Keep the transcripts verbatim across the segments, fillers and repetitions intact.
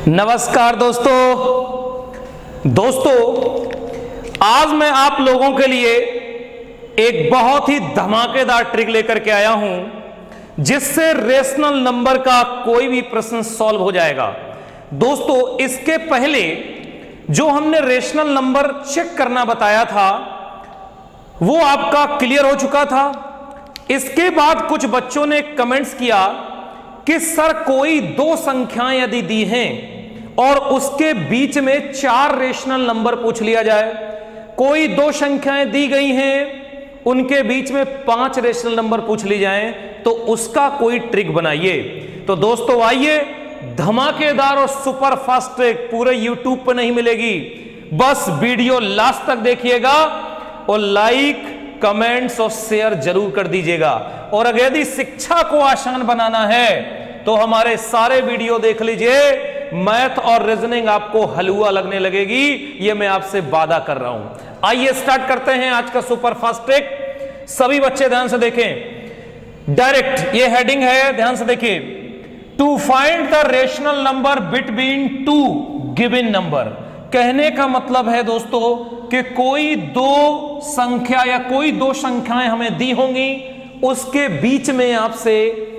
नमस्कार दोस्तों दोस्तों आज मैं आप लोगों के लिए एक बहुत ही धमाकेदार ट्रिक लेकर के आया हूं जिससे रेशनल नंबर का कोई भी प्रश्न सॉल्व हो जाएगा। दोस्तों इसके पहले जो हमने रेशनल नंबर चेक करना बताया था वो आपका क्लियर हो चुका था। इसके बाद कुछ बच्चों ने कमेंट्स किया कि सर कोई दो संख्याएं यदि दी हैं और उसके बीच में चार रेशनल नंबर पूछ लिया जाए, कोई दो संख्याएं दी गई हैं उनके बीच में पांच रेशनल नंबर पूछ ली जाएं, तो उसका कोई ट्रिक बनाइए। तो दोस्तों आइए, धमाकेदार और सुपर फास्ट ट्रिक पूरे यूट्यूब पर नहीं मिलेगी, बस वीडियो लास्ट तक देखिएगा और लाइक कमेंट्स और शेयर जरूर कर दीजिएगा। और अगर यदि शिक्षा को आसान बनाना है तो हमारे सारे वीडियो देख लीजिए, मैथ और रीजनिंग आपको हलवा लगने लगेगी, ये मैं आपसे वादा कर रहा हूं। आइए स्टार्ट करते हैं आज का सुपर फास्ट ट्रिक। सभी बच्चे ध्यान से देखें, डायरेक्ट ये हेडिंग है, ध्यान से देखिए। To find the rational number between two given number. कहने का मतलब है दोस्तों कि कोई दो संख्या या कोई दो संख्याएं हमें दी होंगी, उसके बीच में आपसे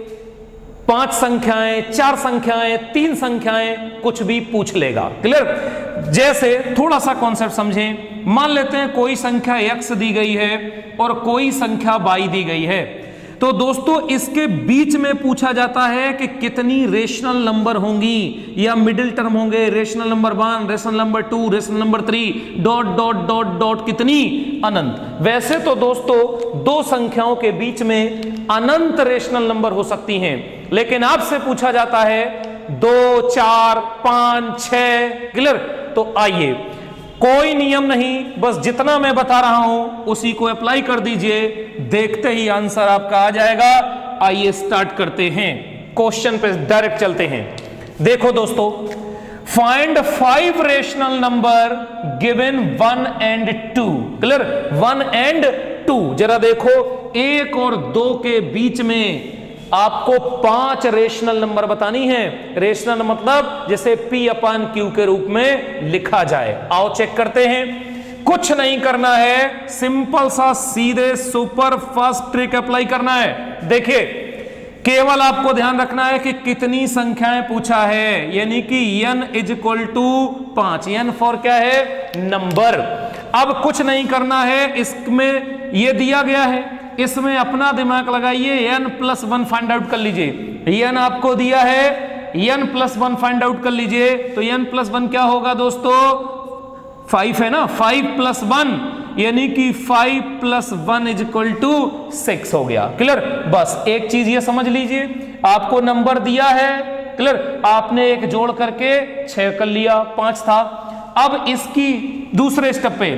पांच संख्याएं, चार संख्याएं, तीन संख्याएं, कुछ भी पूछ लेगा। क्लियर? जैसे थोड़ा सा कॉन्सेप्ट समझें। मान लेते हैं कोई संख्या x दी गई है और कोई संख्या y दी गई है, तो दोस्तों इसके बीच में पूछा जाता है कि कितनी रेशनल नंबर होंगी या मिडिल टर्म होंगे, rational number one, rational number two, rational number three, dot dot dot dot कितनी, अनंत। वैसे तो दोस्तों दो संख्याओं के बीच में अनंत रेशनल नंबर हो सकती हैं, लेकिन आपसे पूछा जाता है दो, चार, पांच, छह। क्लियर? तो आइए, कोई नियम नहीं, बस जितना मैं बता रहा हूं उसी को अप्लाई कर दीजिए, देखते ही आंसर आपका आ जाएगा। आइए स्टार्ट करते हैं, क्वेश्चन पे डायरेक्ट चलते हैं। देखो दोस्तों, find five rational number given one and two. Clear? One and two. जरा देखो, एक और दो के बीच में आपको पांच रेशनल नंबर बतानी है। रेशनल मतलब जैसे P अपान Q के रूप में लिखा जाए। आओ चेक करते हैं। कुछ नहीं करना है, सिंपल सा सीधे सुपर फास्ट ट्रिक अप्लाई करना है। देखिए, केवल आपको ध्यान रखना है कि कितनी संख्याएं पूछा है, यानी कि n इज इक्वल टू पांच। n फॉर क्या है? नंबर। अब कुछ नहीं करना है, इसमें ये दिया गया है, इसमें अपना दिमाग लगाइए, n plus one find out कर लीजिए। n आपको दिया है, n plus one find out कर लीजिए। तो n प्लस वन क्या होगा दोस्तों? फाइव है ना, फाइव प्लस वन यानी कि five plus one is equal to six हो गया। क्लियर? बस एक चीज ये समझ लीजिए, आपको नंबर दिया है, क्लियर, आपने एक जोड़ करके छह कर लिया, पांच था। अब इसकी दूसरे स्टेप पे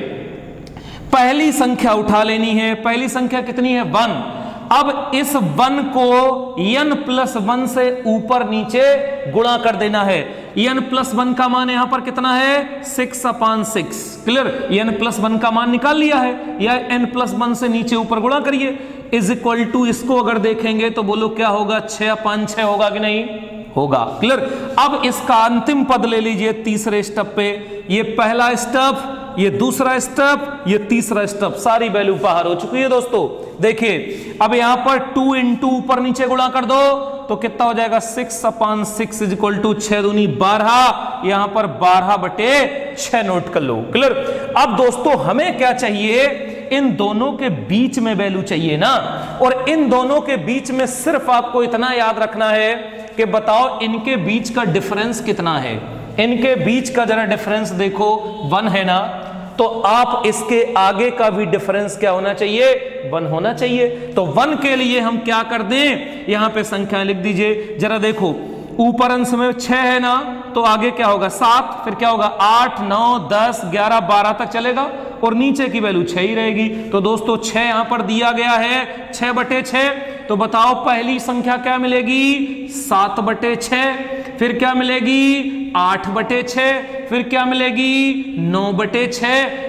पहली संख्या उठा लेनी है। पहली संख्या कितनी है? वन। अब इस वन को n प्लस वन से ऊपर नीचे गुणा कर देना है। n प्लस वन का मान यहां पर कितना है? Six upon six. Clear? n plus one का मान निकाल लिया है, या n प्लस वन से नीचे ऊपर गुणा करिए। इज इक्वल टू, इसको अगर देखेंगे तो बोलो क्या होगा? छह अपान छह होगा कि नहीं? होगा। क्लियर? अब इसका अंतिम पद ले लीजिए तीसरे स्टेप पे। ये पहला स्टेप, ये दूसरा स्टेप, ये तीसरा स्टेप, सारी वैल्यू बाहर हो चुकी है दोस्तों। देखिए, अब यहां पर टू इंटू ऊपर नीचे गुणा कर दो तो कितना हो जाएगा? Six upon six is equal to छह दूनी बारह, यहां पर बारह बटे छह नोट कर लो। क्लियर? अब दोस्तों हमें क्या चाहिए? इन दोनों के बीच में वैल्यू चाहिए ना, और इन दोनों के बीच में सिर्फ आपको इतना याद रखना है कि बताओ इनके बीच का डिफरेंस कितना है। इनके बीच का जरा डिफरेंस देखो, वन है ना, तो आप इसके आगे का भी डिफरेंस क्या होना चाहिए? वन होना चाहिए। तो वन के लिए हम क्या कर दें? यहां पे संख्याएं लिख दीजिए। जरा देखो, ऊपर अंश में छह है ना, तो आगे क्या होगा? सात, फिर क्या होगा? आठ, नौ, दस, ग्यारह, बारह तक चलेगा, और नीचे की वैल्यू छह ही रहेगी। तो दोस्तों छह यहां पर दिया गया है, छह बटे छह। तो बताओ पहली संख्या क्या मिलेगी? सात बटे छह। फिर क्या मिलेगी? आठ बटे छह। फिर क्या मिलेगी? नौ बटे छह।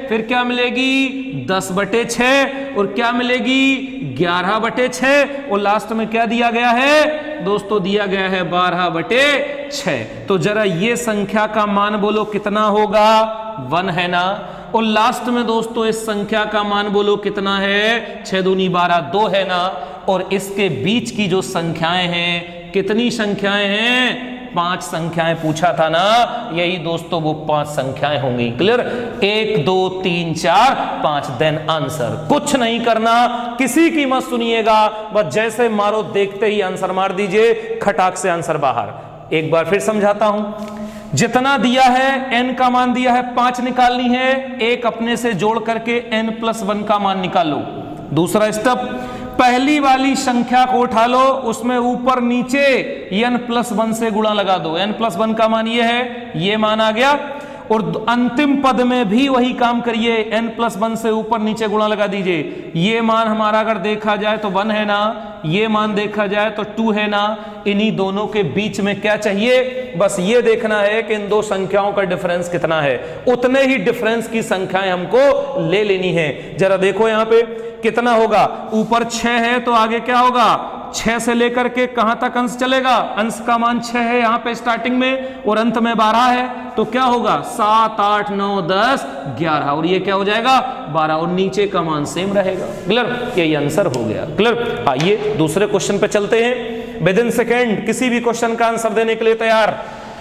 फिर क्या मिलेगी दस बटे छः, और क्या मिलेगी ग्यारह बटे छः, और लास्ट में क्या दिया गया है दोस्तों, दिया गया है बारह बटे छः। तो जरा ये संख्या का मान बोलो कितना होगा, वन है ना। और लास्ट में दोस्तों इस संख्या का मान बोलो कितना है, छह दूनी बारह, दो है ना। और इसके बीच की जो संख्याएं हैं, कितनी संख्याएं हैं, पांच संख्याएं पूछा था ना, यही दोस्तों वो पांच संख्याएं होंगी। क्लियर, एक दो तीन चार पांच, देन आंसर। कुछ नहीं करना, किसी की मत सुनिएगा, बस जैसे मारो देखते ही आंसर मार दीजिए, खटाक से आंसर बाहर। एक बार फिर समझाता हूं, जितना दिया है n का मान दिया है पांच निकालनी है, एक अपने से जोड़ करके n प्लस वन का मान निकालो। दूसरा स्टेप, पहली वाली संख्या को उठा लो, उसमें ऊपर नीचे n प्लस वन से गुणा लगा दो। n प्लस वन का मान ये है, ये मान आ गया। और अंतिम पद में भी वही काम करिए, n प्लस वन से ऊपर नीचे गुणा लगा दीजिए। ये मान हमारा अगर देखा जाए तो वन है ना, ये मान देखा जाए तो टू है ना। इन्हीं दोनों के बीच में क्या चाहिए, बस ये देखना है कि इन दो संख्याओं का डिफरेंस कितना है। उतने ही डिफरेंस की संख्याएं हमको ले लेनी है। जरा देखो यहां पे कितना होगा, ऊपर छह है तो आगे क्या होगा, छह से लेकर के कहां तक अंश चलेगा, अंश का मान छह है यहां पे स्टार्टिंग में, और अंत में बारह है, तो क्या होगा सात आठ नौ दस ग्यारह, और ये क्या हो जाएगा बारह, और नीचे का मान सेम रहेगा। क्लियर, यही आंसर हो गया। क्लियर, आइए दूसरे क्वेश्चन पे चलते हैं। विद इन सेकेंड किसी भी क्वेश्चन का आंसर देने के लिए तैयार।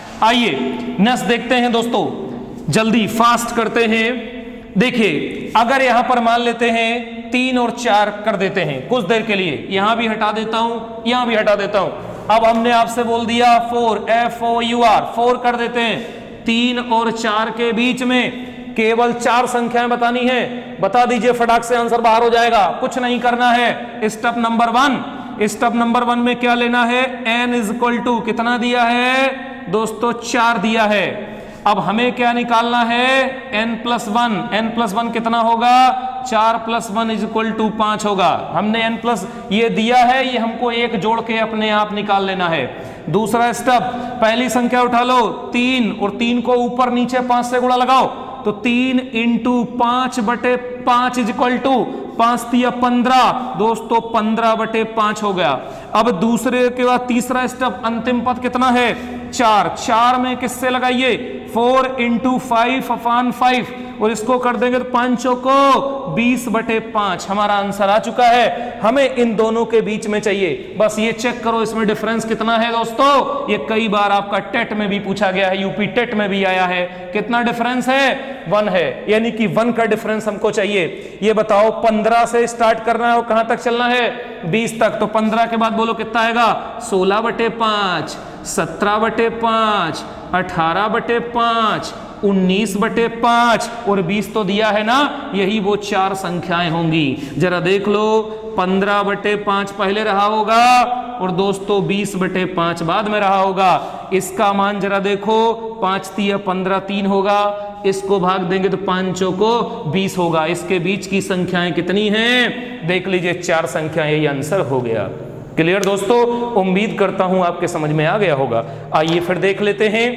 आइए नेक्स्ट देखते हैं दोस्तों, जल्दी फास्ट करते हैं। देखिए अगर यहां पर मान लेते हैं तीन और चार कर देते हैं कुछ देर के लिए, यहां भी हटा देता हूं, यहां भी हटा देता हूं। अब हमने आपसे बोल दिया four, F O U R, four कर देते हैं। तीन और चार के बीच में केवल चार संख्याएं बतानी है, बता दीजिए, फटाक से आंसर बाहर हो जाएगा। कुछ नहीं करना है। Step number one, step number one में क्या लेना है, n इज इक्वल टू कितना दिया है दोस्तों, चार दिया है। अब हमें क्या निकालना है, n plus one, n plus one कितना होगा, चार plus one is equal to पांच होगा। हमने n प्लस ये दिया है, ये हमको एक जोड़ के अपने आप निकाल लेना है। दूसरा स्टेप, पहली संख्या उठा लो तीन, और तीन को ऊपर नीचे पांच से गुणा लगाओ, तो तीन इंटू पांच बटे पांच इज इक्वल टू पांच तिया पंद्रह, दोस्तों पंद्रह बटे पांच हो गया। अब दूसरे के बाद तीसरा स्टेप, अंतिम पद कितना है, चार, चार में किससे लगाइए, four into five upon five, और इसको कर देंगे तो पांचों को बीस बटे पांच। हमारा आंसर आ चुका है। हमें इन दोनों के बीच में चाहिए, बस ये चेक करो इसमें डिफरेंस कितना है दोस्तों। ये कई बार आपका टेट में भी पूछा गया है, यूपी टेट में भी आया है। कितना डिफरेंस है, वन है, यानी कि वन का डिफरेंस हमको चाहिए। ये बताओ पंद्रह से स्टार्ट करना है और कहां तक चलना है, बीस तक, तो पंद्रह के बाद बोलो कितना आएगा, सोलह बटे पांच, सत्रह बटे पांच, अठारह बटे पांच, उन्नीस बटे पांच, और बीस तो दिया है ना, यही वो चार संख्याएं होंगी। जरा देख लो, पंद्रह बटे पांच पहले रहा होगा, और दोस्तों बीस बटे पांच बाद में रहा होगा। इसका मान जरा देखो, पांच तिया पंद्रह, तीन होगा, इसको भाग देंगे तो पांचों को बीस होगा। इसके बीच की संख्याएं कितनी हैं, देख लीजिए, चार संख्याएं, यही आंसर हो गया। क्लियर दोस्तों, उम्मीद करता हूं आपके समझ में आ गया होगा। आइए फिर देख लेते हैं,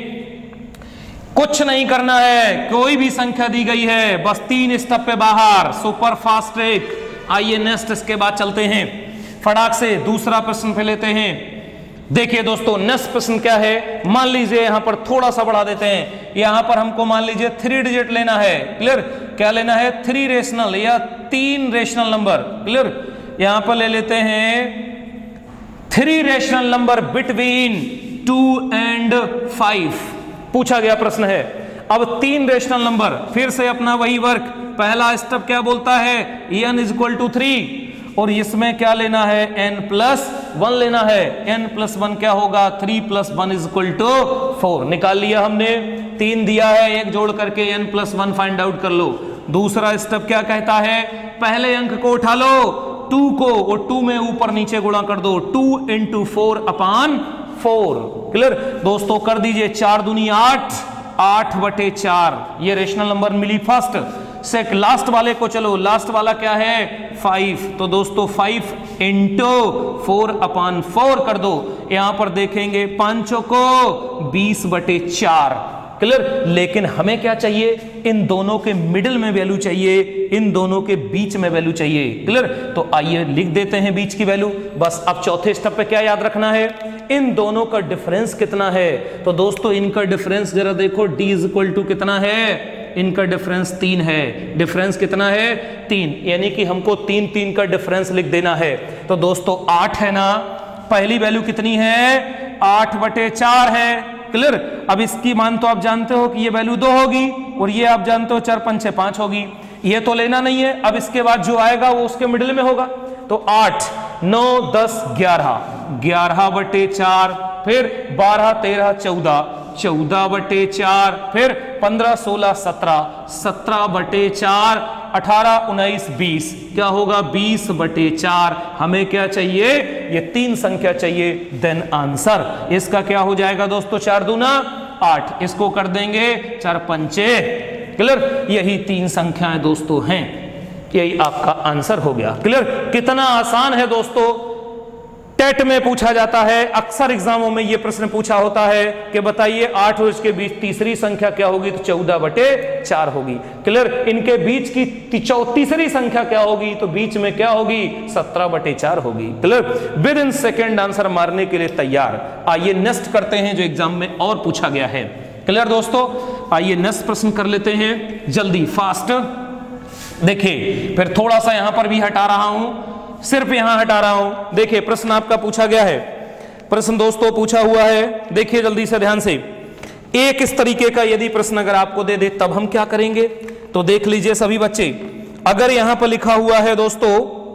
कुछ नहीं करना है, कोई भी संख्या दी गई है, बस तीन स्टेप पे बाहर, सुपर फास्ट ट्रैक। आइए नेक्स्ट, इसके बाद चलते हैं फटाक से दूसरा प्रश्न पे लेते हैं। देखिए दोस्तों नेक्स्ट प्रश्न क्या है, मान लीजिए यहां पर थोड़ा सा बढ़ा देते हैं, यहां पर हमको मान लीजिए थ्री डिजिट लेना है। क्लियर, क्या लेना है, थ्री रेशनल या तीन रेशनल नंबर। क्लियर, यहां पर ले लेते हैं three rational number between two and five, पूछा गया प्रश्न है। अब तीन रेशनल नंबर, फिर से अपना वही वर्क, पहला स्टेप क्या बोलता है, n is equal to three, और इसमें क्या लेना है, n प्लस वन लेना है। n प्लस वन क्या होगा, three plus one is equal to four. निकाल लिया हमने, तीन दिया है, एक जोड़ करके n plus one find out कर लो। दूसरा स्टेप क्या कहता है, पहले अंक को उठा लो, टू को, और टू में ऊपर नीचे गुणा कर दो, two into four upon four. Clear दोस्तों, कर दीजिए, चार दूनी आठ, आठ बटे चार, ये रेशनल नंबर मिली फर्स्ट। सेक लास्ट वाले को चलो, लास्ट वाला क्या है, फाइव, तो दोस्तों five into four upon four कर दो। यहां पर देखेंगे पांचों को बीस बटे चार, क्लियर। लेकिन हमें क्या चाहिए, इन दोनों के मिडिल में वैल्यू चाहिए, इन दोनों के बीच में वैल्यू चाहिए, क्लियर। तो आइए लिख देते हैं बीच की वैल्यू। बस अब चौथे स्टेप पे क्या याद रखना है, इन दोनों का डिफरेंस कितना है। तो दोस्तों इनका डिफरेंस जरा देखो, d इज इक्वल टू कितना है, इनका डिफरेंस तीन है। डिफरेंस कितना है, तीन, यानी कि हमको तीन तीन का डिफरेंस लिख देना है। तो दोस्तों आठ है ना, पहली वैल्यू कितनी है, आठ बटे चार है, क्लियर। अब इसकी मान तो आप जानते हो कि ये वैल्यू दो होगी, और ये आप जानते हो चार पंचे पांच होगी, ये तो लेना नहीं है। अब इसके बाद जो आएगा वो उसके मिडिल में होगा। तो आठ नौ दस ग्यारह, ग्यारह बटे चार, फिर बारह तेरह चौदह, चौदह बटे चार, फिर पंद्रह सोलह सत्रह, सत्रह बटे चार, अठारह उन्नीस बीस, क्या होगा, बीस बटे चार। हमें क्या चाहिए, ये तीन संख्या चाहिए। देन आंसर इसका क्या हो जाएगा दोस्तों, चार दूना आठ, इसको कर देंगे चार पंचे, क्लियर। यही तीन संख्याएं दोस्तों हैं, यही आपका आंसर हो गया, क्लियर। कितना आसान है दोस्तों, टेट में पूछा जाता है, अक्सर एग्जामों में यह प्रश्न पूछा होता है कि बताइए आठ और इसके बीच तीसरी संख्या क्या होगी, तो चौदह बटे चार होगी, क्लियर। इनके बीच की तीसरी संख्या क्या होगी, तो बीच में क्या होगी, सत्रह बटे चार होगी, clear. Within second answer मारने के लिए तैयार। आइए नेक्स्ट करते हैं जो एग्जाम में और पूछा गया है, क्लियर दोस्तों। आइए नेक्स्ट प्रश्न कर लेते हैं जल्दी, फास्ट। देखिए फिर थोड़ा सा यहां पर भी हटा रहा हूं, सिर्फ यहां हटा रहा हूं। देखिए प्रश्न आपका पूछा गया है, प्रश्न दोस्तों पूछा हुआ है, देखिए जल्दी से ध्यान से। एक इस तरीके का यदि प्रश्न अगर आपको दे दे तब हम क्या करेंगे, तो देख लीजिए सभी बच्चे। अगर यहां पर लिखा हुआ है दोस्तों,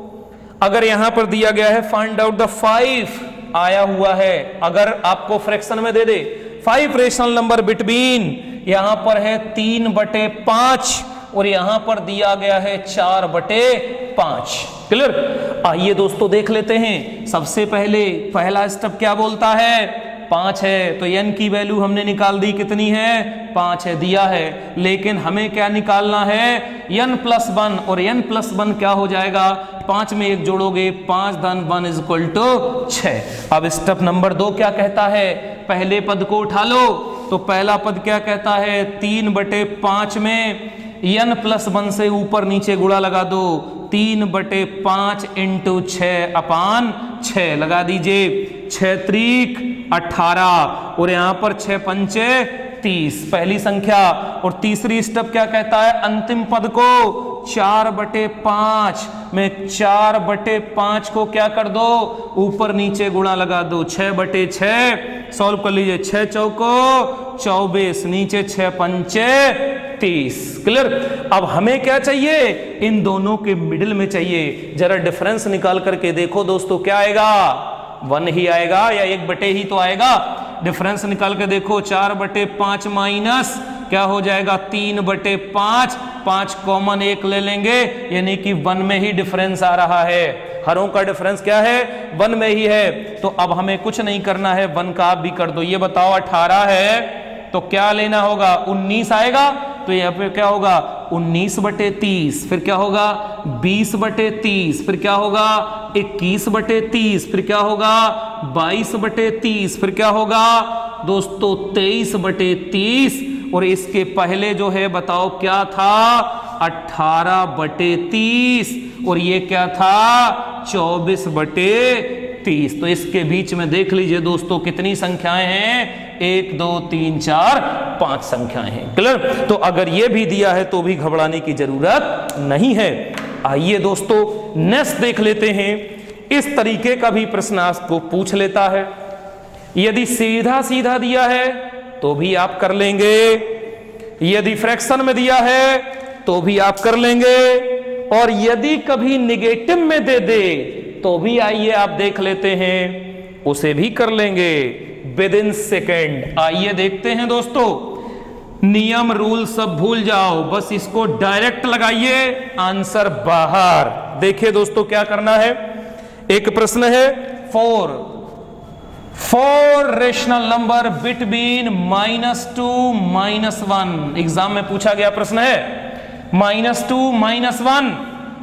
अगर यहां पर दिया गया है फाइंड आउट द फाइव, आया हुआ है, अगर आपको फ्रैक्शन में दे दे फाइव रेशनल नंबर बिटवीन, यहां पर है तीन बटे पांच और यहां पर दिया गया है चार बटे पांच, क्लियर। आइए दोस्तों देख लेते हैं। सबसे पहले पहला स्टेप क्या बोलता है, पांच है, तो n की वैल्यू हमने निकाल दी, कितनी है, पांच है, दिया है। लेकिन हमें क्या निकालना है, n प्लस वन, और n प्लस वन क्या हो जाएगा, पांच में एक जोड़ोगे, पांच धन वन इज इक्वल टू छह। अब स्टेप नंबर दो क्या कहता है, पहले पद को उठा लो। तो पहला पद क्या कहता है, तीन बटे पांच में n प्लस वन से ऊपर नीचे गुणा लगा दो, तीन बटे पांच इंटू छह अपान छह, लगा दीजिए, छह त्रिक अठारह, और यहां पर छह पंचे तीस, पहली संख्या। और तीसरी स्टेप क्या कहता है, अंतिम पद को चार बटे पांच में चार बटे पांच को क्या कर दो, ऊपर नीचे गुणा लगा दो, छह बटे छह, सॉल्व कर लीजिए, छह चौको चौबीस, नीचे छह पंचे तीस, क्लियर। अब हमें क्या चाहिए, इन दोनों के मिडिल में चाहिए। जरा डिफरेंस निकाल करके देखो दोस्तों, क्या आएगा, वन ही आएगा या एक बटे ही तो आएगा। डिफरेंस निकाल के देखो, चार बटे पांच माइनस क्या हो जाएगा, तीन बटे पांच, पांच कॉमन एक ले लेंगे, यानी कि वन में ही डिफरेंस आ रहा है। हरों का डिफरेंस क्या है, वन में ही है। तो अब हमें कुछ नहीं करना है, वन का आप भी कर दो। ये बताओ अठारह है तो क्या लेना होगा, उन्नीस आएगा, तो यहाँ पे क्या होगा, उन्नीस बटे तीस, फिर क्या होगा, बीस बटे तीस, फिर क्या होगा, इक्कीस बटे तीस, फिर क्या होगा, बाईस बटे तीस, फिर क्या होगा दोस्तों, तेईस बटे तीस। और इसके पहले जो है बताओ क्या था, अठारह बटे तीस, और ये क्या था, चौबीस बटे तीस। तो इसके बीच में देख लीजिए दोस्तों कितनी संख्याएं हैं, एक दो तीन चार पांच संख्याएं हैं, क्लियर। तो अगर ये भी दिया है तो भी घबराने की जरूरत नहीं है। आइए दोस्तों नेक्स्ट देख लेते हैं। इस तरीके का भी प्रश्न आपको पूछ लेता है, यदि सीधा सीधा दिया है तो भी आप कर लेंगे, यदि फ्रैक्शन में दिया है तो भी आप कर लेंगे, और यदि कभी निगेटिव में दे दे तो भी आइए आप देख लेते हैं, उसे भी कर लेंगे विद इन सेकेंड। आइए देखते हैं दोस्तों, नियम रूल सब भूल जाओ, बस इसको डायरेक्ट लगाइए, आंसर बाहर। देखिए दोस्तों क्या करना है, एक प्रश्न है, four four rational number between minus two minus one. Exam में पूछा गया प्रश्न है, माइनस टू माइनस वन।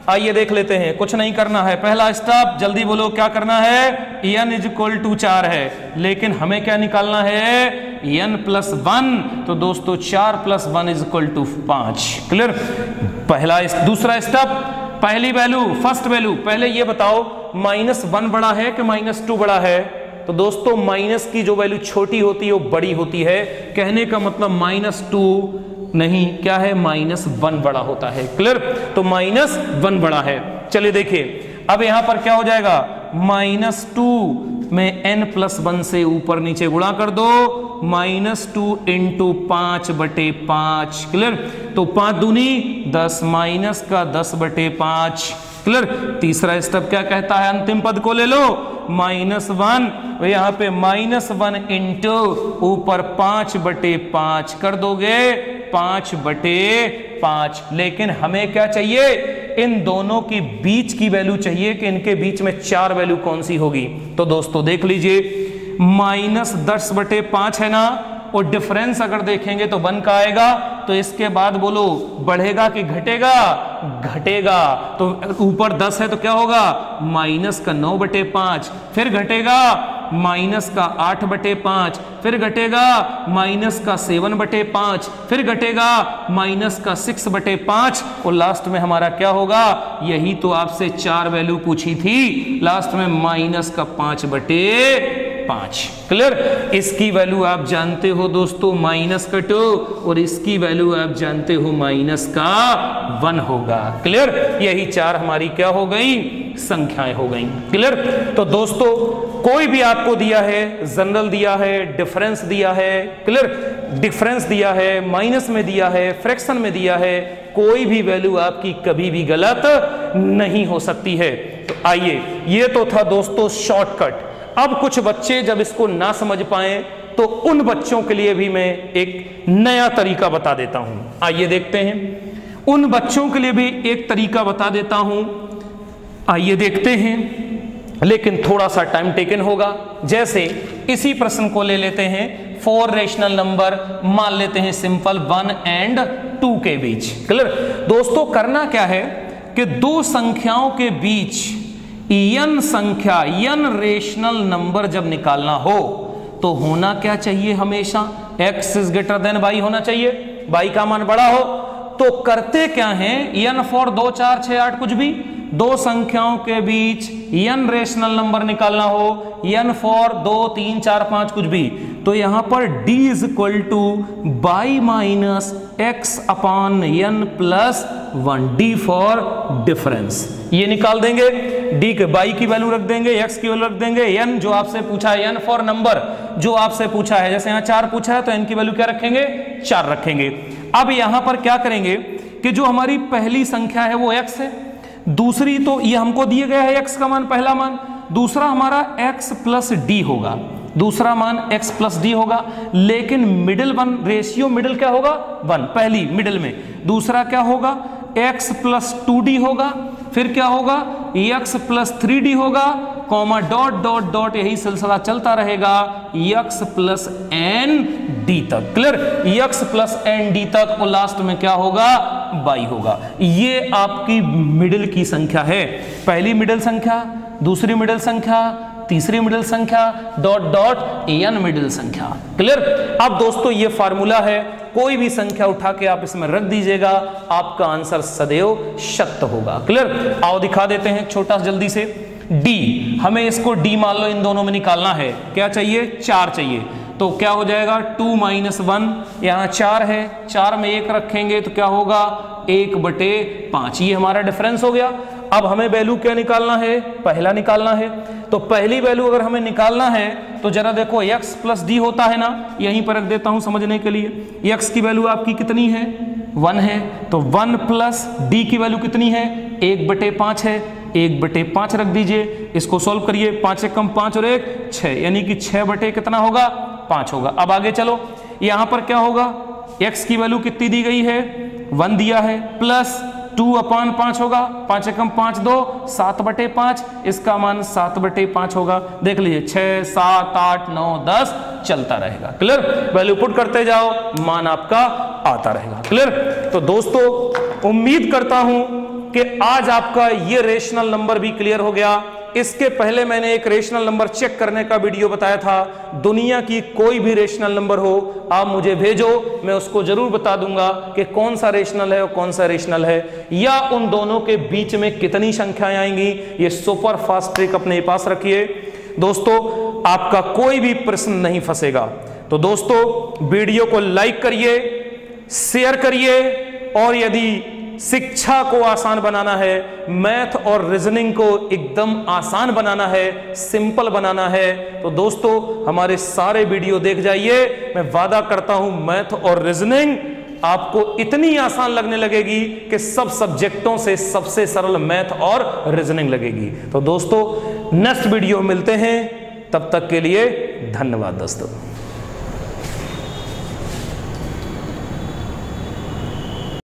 आइए देख लेते हैं, कुछ नहीं करना है। पहला स्टेप, जल्दी बोलो क्या करना है। n इज इक्वल टू चार है, लेकिन हमें क्या निकालना है, n प्लस वन। तो दोस्तों चार plus one is equal to पांच। क्लियर। पहला दूसरा स्टेप, पहली वैल्यू, फर्स्ट वैल्यू, पहले ये बताओ माइनस वन बड़ा है कि माइनस टू बड़ा है। तो दोस्तों माइनस की जो वैल्यू छोटी होती है वो बड़ी होती है, कहने का मतलब माइनस टू नहीं, क्या है, माइनस वन बड़ा होता है। क्लियर। तो माइनस वन बड़ा है। चलिए देखिए अब यहां पर क्या हो जाएगा, माइनस टू में एन प्लस वन से ऊपर नीचे गुणा कर दो, माइनस टू इंटू पांच बटे पांच। क्लियर। तो पांच दूनी दस, माइनस का दस बटे पांच। क्लियर। तीसरा स्टेप क्या कहता है, अंतिम पद को ले लो, माइनस वन, यहां पे माइनस वन इंटू ऊपर पांच बटे पांच कर दोगे, पांच बटे पांच। लेकिन हमें क्या चाहिए, इन दोनों की बीच की वैल्यू चाहिए कि इनके बीच में चार वैल्यू कौन सी होगी। तो दोस्तों देख लीजिए, माइनस दस बटे पांच है ना, और डिफरेंस अगर देखेंगे तो वन का आएगा। तो इसके बाद बोलो बढ़ेगा कि घटेगा, घटेगा। तो ऊपर दस है तो क्या होगा, माइनस का नौ बटे पांच, फिर घटेगा माइनस का आठ बटे पांच, फिर घटेगा माइनस का सेवन बटे पांच, फिर घटेगा माइनस का सिक्स बटे पांच, और लास्ट में हमारा क्या होगा, यही तो आपसे चार वैल्यू पूछी थी, लास्ट में माइनस का पांच बटे पांच। क्लियर। इसकी वैल्यू आप जानते हो दोस्तों माइनस का टू, और इसकी वैल्यू आप जानते हो माइनस का वन होगा। क्लियर। यही चार हमारी क्या हो गई, संख्याएं हो गई। क्लियर। तो दोस्तों कोई भी आपको दिया है, जनरल दिया है, डिफरेंस दिया है, क्लियर, डिफरेंस दिया है, माइनस में दिया है, फ्रैक्शन में दिया है, कोई भी वैल्यू आपकी कभी भी गलत नहीं हो सकती है। तो आइए, ये तो था दोस्तों शॉर्टकट। अब कुछ बच्चे जब इसको ना समझ पाए तो उन बच्चों के लिए भी मैं एक नया तरीका बता देता हूं। आइए देखते हैं, उन बच्चों के लिए भी एक तरीका बता देता हूं। आइए देखते हैं, लेकिन थोड़ा सा टाइम टेकन होगा। जैसे इसी प्रश्न को ले लेते हैं, फोर रेशनल नंबर मान लेते हैं सिंपल वन एंड टू के बीच। क्लियर। दोस्तों करना क्या है कि दो संख्याओं के बीच n संख्या, n रेशनल नंबर जब निकालना हो तो होना क्या चाहिए, हमेशा x is greater than y होना चाहिए, y का मान बड़ा हो। तो करते क्या है, n फॉर दो चार छह आठ कुछ भी, दो संख्याओं के बीच n रेशनल नंबर निकालना हो, n फॉर दो तीन चार पांच कुछ भी, तो यहां पर d is equal to by minus x upon n plus one, d for difference. ये निकाल देंगे, d के बाई की वैल्यू रख देंगे, x की वैल्यू रख देंगे, n जो आपसे पूछा है, n फॉर नंबर जो आपसे पूछा है, जैसे यहां चार पूछा है तो n की वैल्यू क्या रखेंगे, चार रखेंगे। अब यहां पर क्या करेंगे कि जो हमारी पहली संख्या है वो x है, दूसरी तो ये हमको दिए गया है x का मान, पहला मान, दूसरा हमारा x प्लस डी होगा, दूसरा मान x प्लस डी होगा, लेकिन मिडिल वन, रेशियो मिडिल क्या होगा, वन, पहली मिडिल में, दूसरा क्या होगा, x प्लस टू डी होगा, फिर क्या होगा, x प्लस थ्री डी होगा, कॉमा डॉट डॉट डॉट, यही सिलसिला चलता रहेगा x प्लस एन डी तक। Clear. x plus n D तक, और लास्ट में क्या होगा, y होगा। ये आपकी मिडिल की संख्या है, पहली मिडिल संख्या, दूसरी मिडिल संख्या, तीसरी मिडिल संख्या, डॉट डॉट एन मिडिल संख्या। क्लियर। अब दोस्तों ये फार्मूला है, कोई भी संख्या उठा के आप इसमें रख दीजिएगा, आपका आंसर सदैव सत्य होगा। क्लियर। आओ दिखा देते हैं छोटा जल्दी से। d, हमें इसको d मान लो, इन दोनों में निकालना है, क्या चाहिए, चार चाहिए। तो क्या हो जाएगा, टू माइनस वन, यहाँ चार है, चार में एक रखेंगे तो क्या होगा, एक बटे पांच, ये हमारा डिफरेंस हो गया। अब हमें वैल्यू क्या निकालना है, पहला निकालना है। तो पहली वैल्यू अगर हमें निकालना है तो जरा देखो, x प्लस डी होता है ना, यहीं पर रख देता हूं समझने के लिए। x की वैल्यू आपकी कितनी है, वन है, तो वन प्लस डी की वैल्यू कितनी है, एक बटे पांच है, एक बटे पांच रख दीजिए, इसको सॉल्व करिए, पांच एक कम पांच और एक छह, यानी कि छह बटे कितना होगा, पांच होगा। अब आगे चलो, यहां पर क्या होगा, x की वैल्यू कितनी दी गई है, वन दिया है, प्लस टू अपान पांच होगा, पांच एकम पांच दो, सात बटे पांच, इसका मान सात बटे पांच होगा। देख लीजिए, छह सात आठ नौ दस चलता रहेगा। क्लियर। वैल्यू पुट करते जाओ, मान आपका आता रहेगा। क्लियर। तो दोस्तों उम्मीद करता हूं कि आज आपका ये रेशनल नंबर भी क्लियर हो गया। इसके पहले मैंने एक रेशनल नंबर चेक करने का वीडियो बताया था। दुनिया की कोई भी रेशनल नंबर हो, आप मुझे भेजो, मैं उसको जरूर बता दूंगा कि कौन सा रेशनल है और कौन सा रेशनल है, या उन दोनों के बीच में कितनी संख्याएं आएंगी। ये सुपर फास्ट ट्रिक अपने पास रखिए दोस्तों, आपका कोई भी प्रश्न नहीं फंसेगा। तो दोस्तों वीडियो को लाइक करिए, शेयर करिए, और यदि शिक्षा को आसान बनाना है, मैथ और रीजनिंग को एकदम आसान बनाना है, सिंपल बनाना है, तो दोस्तों हमारे सारे वीडियो देख जाइए। मैं वादा करता हूं मैथ और रीजनिंग आपको इतनी आसान लगने लगेगी कि सब सब्जेक्टों से सबसे सरल मैथ और रीजनिंग लगेगी। तो दोस्तों नेक्स्ट वीडियो मिलते हैं, तब तक के लिए धन्यवाद दोस्तों।